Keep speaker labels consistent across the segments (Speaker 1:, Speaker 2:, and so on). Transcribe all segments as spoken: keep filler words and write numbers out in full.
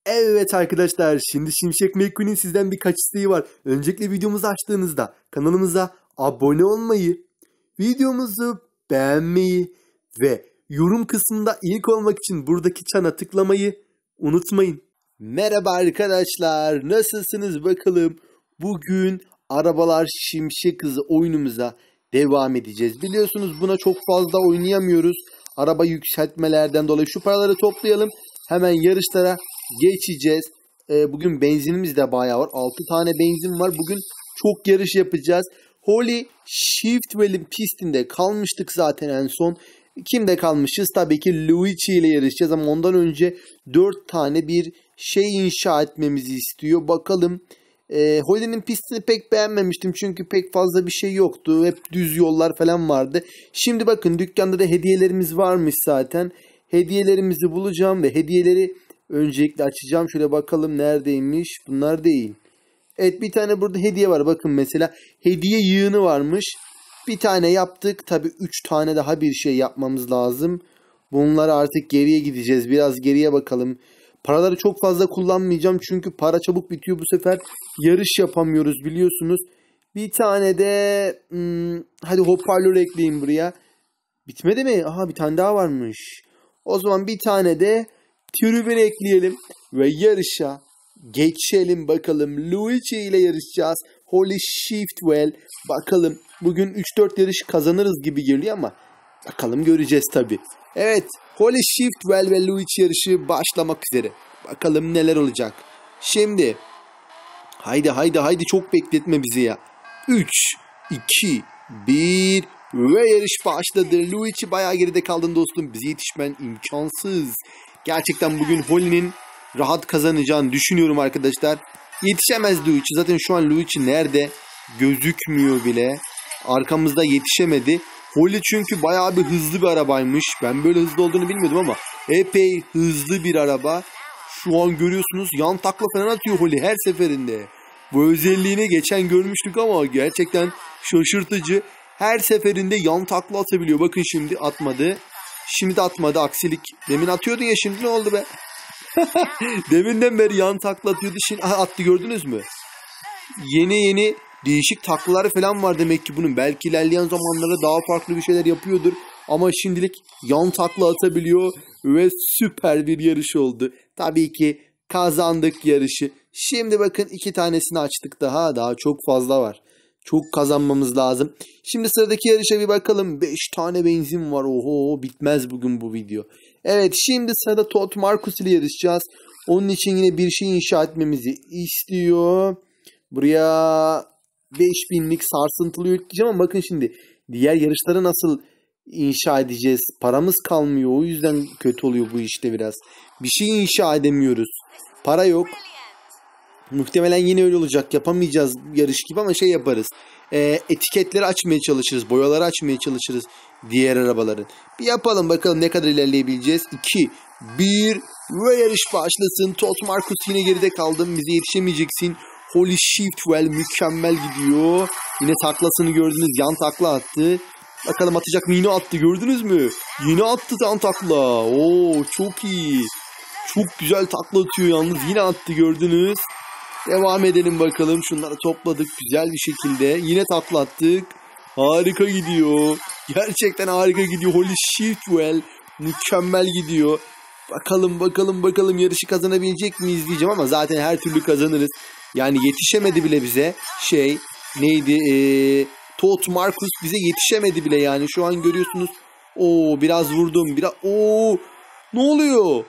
Speaker 1: Evet arkadaşlar, şimdi Şimşek McQueen'in sizden birkaç isteği var. Öncelikle videomuzu açtığınızda kanalımıza abone olmayı, videomuzu beğenmeyi ve yorum kısmında ilk olmak için buradaki çana tıklamayı unutmayın. Merhaba arkadaşlar, nasılsınız bakalım? Bugün Arabalar Şimşek Hızı oyunumuza devam edeceğiz. Biliyorsunuz buna çok fazla oynayamıyoruz. Araba yükseltmelerden dolayı şu paraları toplayalım. Hemen yarışlara geçeceğiz. Ee, bugün benzinimiz de bayağı var. altı tane benzin var. Bugün çok yarış yapacağız. Holy Shiftwell'in pistinde kalmıştık zaten en son. Kimde kalmışız? Tabii ki Luigi ile yarışacağız ama ondan önce dört tane bir şey inşa etmemizi istiyor. Bakalım. E, Holly'nin pistini pek beğenmemiştim çünkü pek fazla bir şey yoktu. Hep düz yollar falan vardı. Şimdi bakın dükkanda da hediyelerimiz varmış zaten. Hediyelerimizi bulacağım ve hediyeleri öncelikle açacağım. Şöyle bakalım neredeymiş. Bunlar değil. Evet, bir tane burada hediye var. Bakın mesela hediye yığını varmış. Bir tane yaptık. Tabii üç tane daha bir şey yapmamız lazım. Bunları artık geriye gideceğiz. Biraz geriye bakalım. Paraları çok fazla kullanmayacağım çünkü para çabuk bitiyor bu sefer. Yarış yapamıyoruz biliyorsunuz. Bir tane de hmm, hadi hoparlör ekleyin buraya. Bitmedi mi? Aha, bir tane daha varmış. O zaman bir tane de tribün ekleyelim ve yarışa geçelim bakalım. Luigi ile yarışacağız. Holy Shiftwell. Bakalım bugün üç dört yarış kazanırız gibi geliyor ama bakalım, göreceğiz tabi. Evet, Holy Shiftwell ve Luigi yarışı başlamak üzere. Bakalım neler olacak. Şimdi haydi haydi haydi, çok bekletme bizi ya. üç, iki, bir ve yarış başladı. Luigi bayağı geride kaldın dostum. Bize yetişmen imkansız. Gerçekten bugün Holly'nin rahat kazanacağını düşünüyorum arkadaşlar. Yetişemez Luigi. Zaten şu an Luigi nerede? Gözükmüyor bile. Arkamızda yetişemedi. Holly çünkü bayağı bir hızlı bir arabaymış. Ben böyle hızlı olduğunu bilmiyordum ama epey hızlı bir araba. Şu an görüyorsunuz yan takla falan atıyor Holly her seferinde. Bu özelliğini geçen görmüştük ama gerçekten şaşırtıcı. Her seferinde yan takla atabiliyor. Bakın şimdi atmadı. Şimdi de atmadı, aksilik. Demin atıyordu ya, şimdi ne oldu be? Deminden beri yan takla atıyordu. Şimdi aha, attı, gördünüz mü? Yeni yeni değişik taklaları falan var demek ki bunun. Belki ilerleyen zamanlarda daha farklı bir şeyler yapıyordur. Ama şimdilik yan takla atabiliyor ve süper bir yarış oldu. Tabii ki kazandık yarışı. Şimdi bakın iki tanesini açtık daha. Daha çok fazla var. Çok kazanmamız lazım. Şimdi sıradaki yarışa bir bakalım. beş tane benzin var. Oho, bitmez bugün bu video. Evet, şimdi sırada Todd Marcus ile yarışacağız. Onun için yine bir şey inşa etmemizi istiyor. Buraya beş binlik sarsıntılı yükleyeceğim ama bakın şimdi diğer yarışları nasıl inşa edeceğiz? Paramız kalmıyor. O yüzden kötü oluyor bu işte biraz. Bir şey inşa edemiyoruz. Para yok. Muhtemelen yine öyle olacak. Yapamayacağız yarış gibi ama şey yaparız. Ee, etiketleri açmaya çalışırız. Boyaları açmaya çalışırız diğer arabaların. Bir yapalım bakalım ne kadar ilerleyebileceğiz. iki, bir ve yarış başlasın. Todd Marcus yine geride kaldın. Bize yetişemeyeceksin. Holy Shiftwell mükemmel gidiyor. Yine taklasını gördünüz. Yan takla attı. Bakalım atacak mı? Yine attı. Gördünüz mü? Yine attı yan takla. Oo, çok iyi. Çok güzel takla atıyor yalnız. Yine attı, gördünüz. Devam edelim bakalım. Şunları topladık güzel bir şekilde. Yine takla attık. Harika gidiyor. Gerçekten harika gidiyor. Holy Shiftwell mükemmel gidiyor. Bakalım bakalım bakalım yarışı kazanabilecek miyiz diyeceğim ama zaten her türlü kazanırız. Yani yetişemedi bile bize. Şey neydi? Ee, Todd Marcus bize yetişemedi bile yani. Şu an görüyorsunuz. Oo, biraz vurdum. Biraz. Oo, ne oluyor?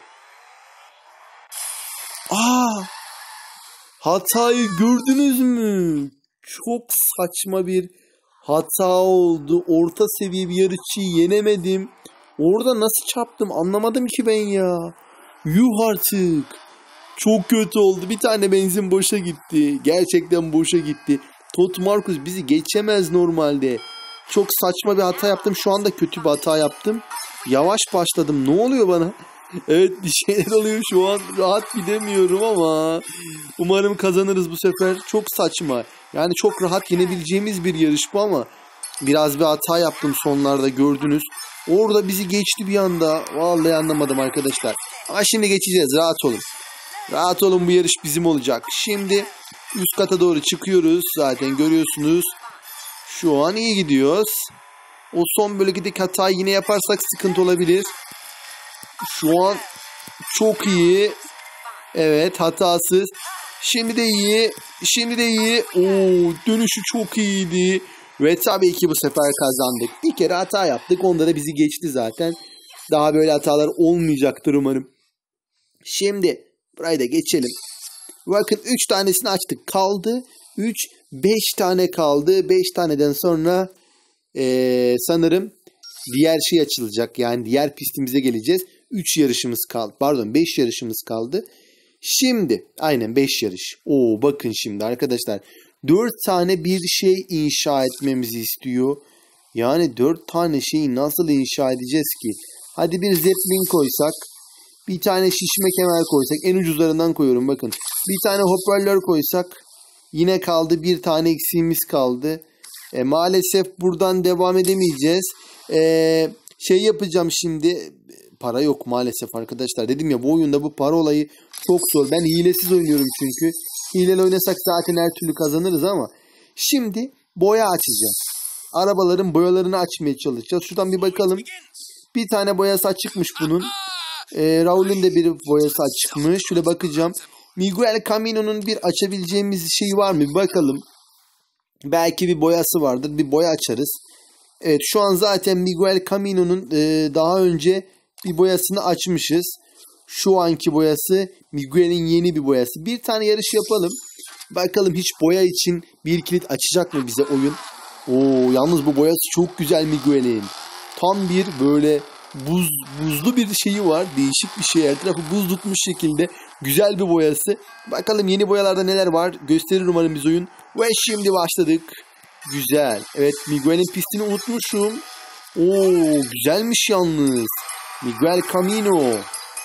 Speaker 1: Aa! Hatayı gördünüz mü? Çok saçma bir hata oldu. Orta seviye bir yarışçıyı yenemedim. Orada nasıl çarptım anlamadım ki ben ya. Yuh artık. Çok kötü oldu. Bir tane benzin boşa gitti. Gerçekten boşa gitti. Todd Marcus bizi geçemez normalde. Çok saçma bir hata yaptım. Şu anda kötü bir hata yaptım. Yavaş başladım. Ne oluyor bana? Evet, bir şeyler oluyor şu an. Rahat gidemiyorum ama umarım kazanırız bu sefer. Çok saçma. Yani çok rahat yenebileceğimiz bir yarış bu ama biraz bir hata yaptım sonlarda, gördünüz. Orada bizi geçti bir anda. Vallahi anlamadım arkadaşlar. Ama şimdi geçeceğiz, rahat olun. Rahat olun, bu yarış bizim olacak. Şimdi üst kata doğru çıkıyoruz. Zaten görüyorsunuz. Şu an iyi gidiyoruz. O son bölgedeki hatayı yine yaparsak sıkıntı olabilir. Şu an çok iyi. Evet, hatasız. Şimdi de iyi. Şimdi de iyi. Oo, dönüşü çok iyiydi. Ve tabii ki bu sefer kazandık. Bir kere hata yaptık. Onda da bizi geçti zaten. Daha böyle hatalar olmayacaktır umarım. Şimdi burayı da geçelim. Bakın üç tanesini açtık. Kaldı üç, beş tane kaldı. beş taneden sonra ee, sanırım diğer şey açılacak. Yani diğer pistimize geleceğiz. üç yarışımız kaldı. Pardon, beş yarışımız kaldı. Şimdi aynen beş yarış. Oo, bakın şimdi arkadaşlar. dört tane bir şey inşa etmemizi istiyor. Yani dört tane şeyi nasıl inşa edeceğiz ki? Hadi bir zeppelin koysak. Bir tane şişme kemer koysak. En ucuzlarından koyuyorum bakın. Bir tane hoparlör koysak. Yine kaldı. Bir tane eksiğimiz kaldı. E, maalesef buradan devam edemeyeceğiz. E, şey yapacağım şimdi. Para yok maalesef arkadaşlar. Dedim ya, bu oyunda bu para olayı çok zor. Ben hilesiz oynuyorum çünkü. Hileli oynasak zaten her türlü kazanırız ama. Şimdi boya açacağız. Arabaların boyalarını açmaya çalışacağız. Şuradan bir bakalım. Bir tane boyası açıkmış bunun. Ee, Raul'ün de bir boyası açıkmış. Şöyle bakacağım. Miguel Camino'nun bir açabileceğimiz şey var mı? Bir bakalım. Belki bir boyası vardır. Bir boya açarız. Evet, şu an zaten Miguel Camino'nun e, daha önce bir boyasını açmışız. Şu anki boyası Miguel'in yeni bir boyası. Bir tane yarış yapalım. Bakalım hiç boya için bir kilit açacak mı bize oyun? Oo, yalnız bu boyası çok güzel Miguel'in. Tam bir böyle buz buzlu bir şeyi var. Değişik bir şey. Her tarafı buz tutmuş şekilde. Güzel bir boyası. Bakalım yeni boyalarda neler var. Gösterir umarım biz oyun. Ve şimdi başladık. Güzel. Evet, Miguel'in pistini unutmuşum. Oo, güzelmiş yalnız. Miguel Camino.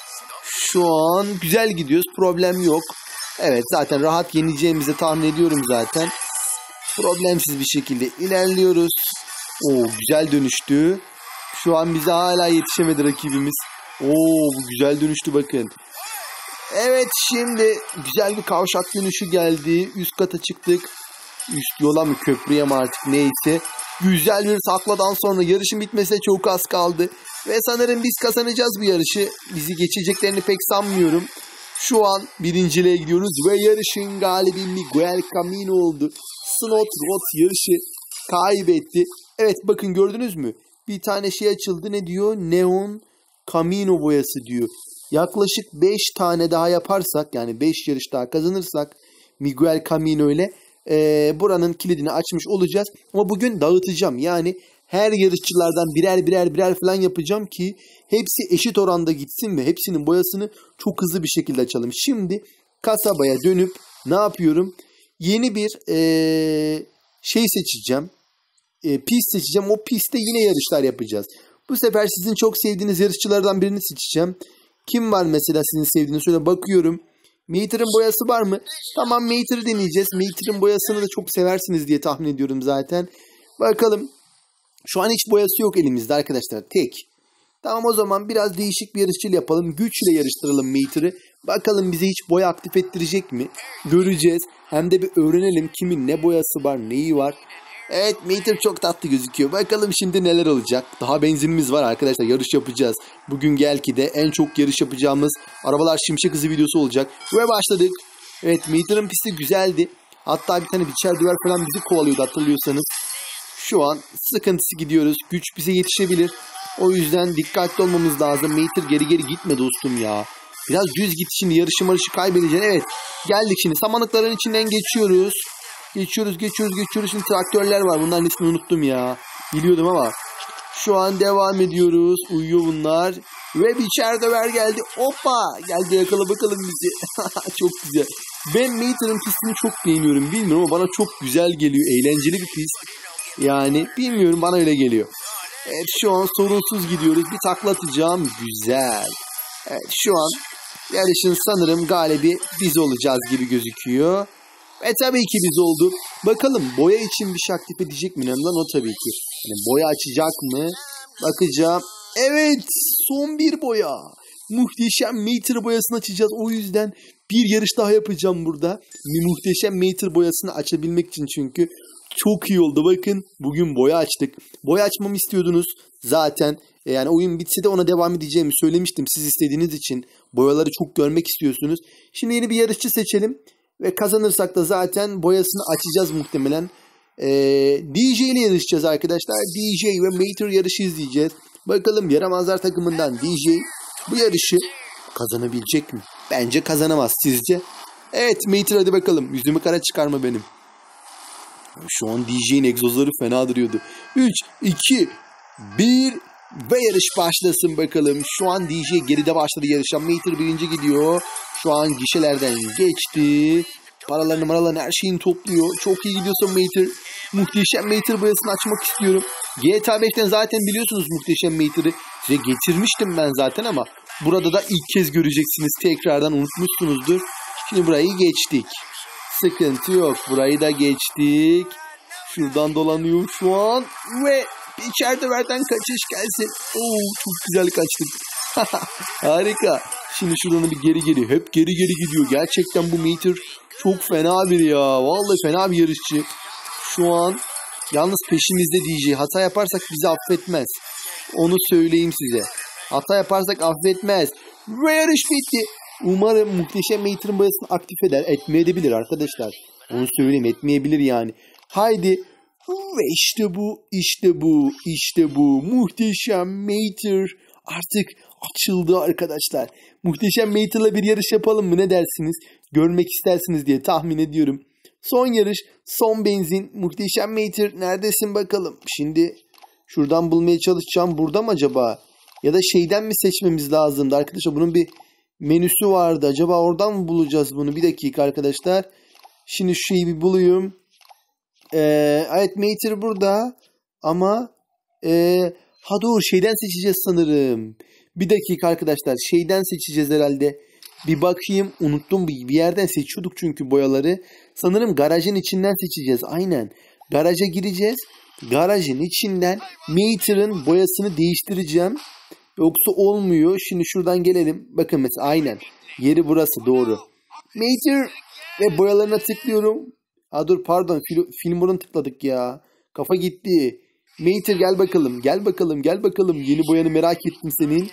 Speaker 1: Şu an güzel gidiyoruz. Problem yok. Evet, zaten rahat yeneceğimizi tahmin ediyorum zaten. Problemsiz bir şekilde ilerliyoruz. Oo, güzel dönüştü. Şu an bize hala yetişemedi rakibimiz. Oo, bu güzel dönüştü bakın. Evet, şimdi güzel bir kavşak dönüşü geldi. Üst kata çıktık. Üst yola mı, köprüye mi artık neyse. Güzel bir takladan sonra yarışın bitmesine çok az kaldı. Ve sanırım biz kazanacağız bu yarışı. Bizi geçeceklerini pek sanmıyorum. Şu an birinciliğe gidiyoruz ve yarışın galibi Miguel Camino oldu. Snowtrot yarışı kaybetti. Evet, bakın gördünüz mü? Bir tane şey açıldı, ne diyor? Neon Camino boyası diyor. Yaklaşık beş tane daha yaparsak, yani beş yarış daha kazanırsak Miguel Camino ile e, buranın kilidini açmış olacağız. Ama bugün dağıtacağım. Yani her yarışçılardan birer birer birer falan yapacağım ki hepsi eşit oranda gitsin ve hepsinin boyasını çok hızlı bir şekilde açalım. Şimdi kasabaya dönüp ne yapıyorum? Yeni bir ee, şey seçeceğim. E, pist seçeceğim. O pistte yine yarışlar yapacağız. Bu sefer sizin çok sevdiğiniz yarışçılardan birini seçeceğim. Kim var mesela sizin sevdiğiniz? Şöyle bakıyorum. Mater'ın boyası var mı? Tamam, Mater'ı deneyeceğiz. Mater'ın boyasını da çok seversiniz diye tahmin ediyorum zaten. Bakalım. Şu an hiç boyası yok elimizde arkadaşlar. Tek. Tamam, o zaman biraz değişik bir yarışçıyla yapalım. Güçle yarıştıralım Mater'ı. Bakalım bize hiç boya aktif ettirecek mi? Göreceğiz. Hem de bir öğrenelim kimin ne boyası var, neyi var. Evet, Mater çok tatlı gözüküyor. Bakalım şimdi neler olacak. Daha benzinimiz var arkadaşlar. Yarış yapacağız. Bugün belki de en çok yarış yapacağımız Arabalar Şimşek Hızı videosu olacak. Ve başladık. Evet, Mater'ın pisti güzeldi. Hatta bir tane biçer döver falan bizi kovalıyordu hatırlıyorsanız. Şu an sıkıntısı gidiyoruz. Güç bize yetişebilir. O yüzden dikkatli olmamız lazım. Mater geri geri gitme dostum ya. Biraz düz git, şimdi yarışı marışı kaybedeceksin. Evet, geldik şimdi. Samanlıkların içinden geçiyoruz. Geçiyoruz geçiyoruz geçiyoruz. Şimdi traktörler var. Bunların ismini unuttum ya. Biliyordum ama. Şu an devam ediyoruz. Uyuyor bunlar. Ve biçer döver geldi. Hoppa. Geldi, yakala bakalım bizi. Çok güzel. Ben Mater'ın pistini çok beğeniyorum. Bilmiyorum ama bana çok güzel geliyor. Eğlenceli bir pist. Yani bilmiyorum, bana öyle geliyor. Evet, şu an sorunsuz gidiyoruz. Bir takla atacağım. Güzel. Evet, şu an yarışın sanırım galibi biz olacağız gibi gözüküyor. Ve tabii ki biz olduk. Bakalım boya için bir şey aktif edecek mi? Önemli o tabii ki. Yani boya açacak mı? Bakacağım. Evet, son bir boya. Muhteşem Mater boyasını açacağız. O yüzden Bir yarış daha yapacağım burada. Muhteşem Mater boyasını açabilmek için çünkü. Çok iyi oldu. Bakın bugün boya açtık. Boya açmamı istiyordunuz zaten. Yani oyun bitse de ona devam edeceğimi söylemiştim. Siz istediğiniz için boyaları çok görmek istiyorsunuz. Şimdi yeni bir yarışçı seçelim. Ve kazanırsak da zaten boyasını açacağız muhtemelen. Ee, D J ile yarışacağız arkadaşlar. D J ve Mater yarışı izleyeceğiz. Bakalım Yaramazlar takımından D J bu yarışı kazanabilecek mi? Bence kazanamaz. Sizce? Evet Mater, hadi bakalım. Yüzümü kara çıkarma benim. Şu an D J'nin egzozları fena duruyordu. üç, iki, bir ve yarış başlasın bakalım. Şu an D J geride başladı yarışa. Mater birinci gidiyor. Şu an gişelerden geçti. Paralarını maralarını her şeyini topluyor. Çok iyi gidiyorsun Mater. Muhteşem Mater boyasını açmak istiyorum. G T A beşten zaten biliyorsunuz muhteşem Mater'ı. Size getirmiştim ben zaten ama burada da ilk kez göreceksiniz. Tekrardan unutmuşsunuzdur. Şimdi burayı geçtik. Sıkıntı yok. Burayı da geçtik. Şuradan dolanıyor şu an. Ve içeride verden kaçış gelsin. Oo, çok güzel kaçtık. Harika. Şimdi şuradan bir geri geri. Hep geri geri gidiyor. Gerçekten bu Mater çok fena bir ya. Vallahi fena bir yarışçı. Şu an yalnız peşimizde D J. Hata yaparsak bizi affetmez. Onu söyleyeyim size. Hata yaparsak affetmez. Ve yarış bitti. Umarım muhteşem Mater'ın boyasını aktif eder. Etmeyebilir arkadaşlar. Onu söyleyeyim, etmeyebilir yani. Haydi. Ve işte bu, işte bu, işte bu. Muhteşem Mater artık açıldı arkadaşlar. Muhteşem Mater'la bir yarış yapalım mı, ne dersiniz? Görmek istersiniz diye tahmin ediyorum. Son yarış, son benzin. Muhteşem Mater neredesin bakalım. Şimdi şuradan bulmaya çalışacağım. Burada mı acaba? Ya da şeyden mi seçmemiz lazımdı arkadaşlar? Bunun bir menüsü vardı. Acaba oradan mı bulacağız bunu? Bir dakika arkadaşlar. Şimdi şu şeyi bir bulayım. Ee, evet Mater burada. Ama ee, ha doğru, şeyden seçeceğiz sanırım. Bir dakika arkadaşlar. Şeyden seçeceğiz herhalde. Bir bakayım. Unuttum. Bir yerden seçiyorduk çünkü boyaları. Sanırım garajın içinden seçeceğiz. Aynen. Garaja gireceğiz. Garajın içinden Mater'ın boyasını değiştireceğim. Yoksa olmuyor. Şimdi şuradan gelelim. Bakın mesela aynen. Yeri burası, doğru. Mater ve boyalarına tıklıyorum. Aa dur pardon. Fil Filmor'un tıkladık ya. Kafa gitti. Mater gel bakalım. Gel bakalım. Gel bakalım. Yeni boyanı merak ettim senin.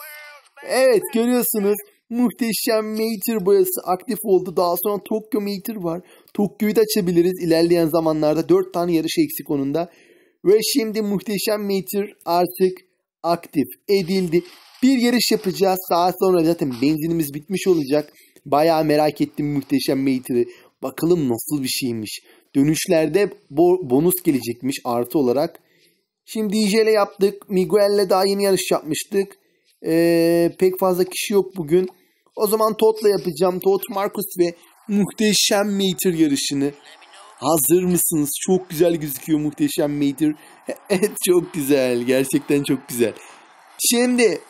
Speaker 1: Evet görüyorsunuz. Muhteşem Mater boyası aktif oldu. Daha sonra Tokyo Mater var. Tokyo'yu da açabiliriz. İlerleyen zamanlarda dört tane yarış eksik onun da. Ve şimdi muhteşem Mater artık aktif edildi. Bir yarış yapacağız. Daha sonra zaten benzinimiz bitmiş olacak. Bayağı merak ettim muhteşem Mater'ı. Bakalım nasıl bir şeymiş. Dönüşlerde bo bonus gelecekmiş artı olarak. Şimdi D J ile yaptık. Miguel'le daha yeni yarış yapmıştık. Ee, pek fazla kişi yok bugün. O zaman Todd'la yapacağım. Todd, Marcus ve muhteşem Mater yarışını. Hazır mısınız? Çok güzel gözüküyor muhteşem Mater. Evet çok güzel. Gerçekten çok güzel. Şimdi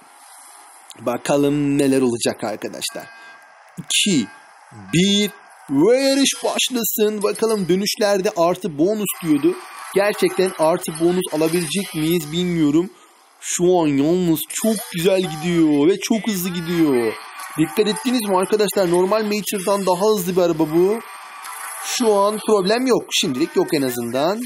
Speaker 1: bakalım neler olacak arkadaşlar. iki, bir ve yarış başlasın. Bakalım dönüşlerde artı bonus diyordu. Gerçekten artı bonus alabilecek miyiz bilmiyorum. Şu an yalnız çok güzel gidiyor ve çok hızlı gidiyor. Dikkat ettiniz mi arkadaşlar? Normal Mater'dan daha hızlı bir araba bu. Şu an problem yok. Şimdilik yok en azından.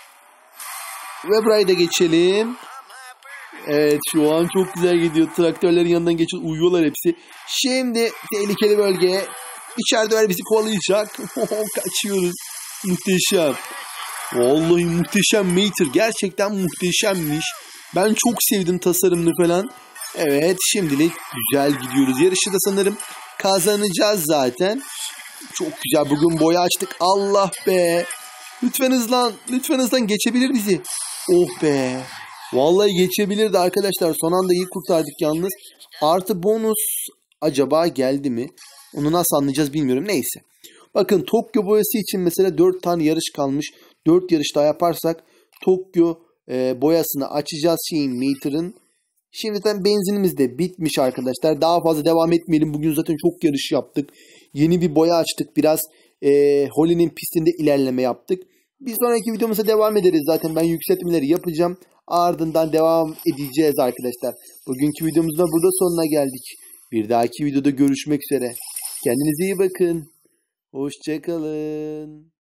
Speaker 1: Ve burayı da geçelim. Evet şu an çok güzel gidiyor. Traktörlerin yanından geçiyor. Uyuyorlar hepsi. Şimdi tehlikeli bölge. İçeride bizi kovalayacak. Kaçıyoruz. Muhteşem. Vallahi muhteşem Mater. Gerçekten muhteşemmiş. Ben çok sevdim tasarımını falan. Evet şimdilik güzel gidiyoruz. Yarışı da sanırım kazanacağız zaten. Çok güzel, bugün boya açtık. Allah be. Lütfen hızlan. Lütfen hızlan, geçebilir bizi. Oh be. Vallahi geçebilirdi arkadaşlar. Son anda iyi kurtardık yalnız. Artı bonus acaba geldi mi? Onu nasıl anlayacağız bilmiyorum. Neyse. Bakın Tokyo boyası için mesela dört tane yarış kalmış. dört yarış daha yaparsak Tokyo e, boyasını açacağız şeyin Mater'ın. Şimdi zaten benzinimiz de bitmiş arkadaşlar. Daha fazla devam etmeyelim. Bugün zaten çok yarış yaptık. Yeni bir boya açtık. Biraz e, Holly'nin pistinde ilerleme yaptık. Bir sonraki videomuzda devam ederiz. Zaten ben yükseltmeleri yapacağım. Ardından devam edeceğiz arkadaşlar. Bugünkü videomuzda burada sonuna geldik. Bir dahaki videoda görüşmek üzere. Kendinize iyi bakın. Hoşça kalın.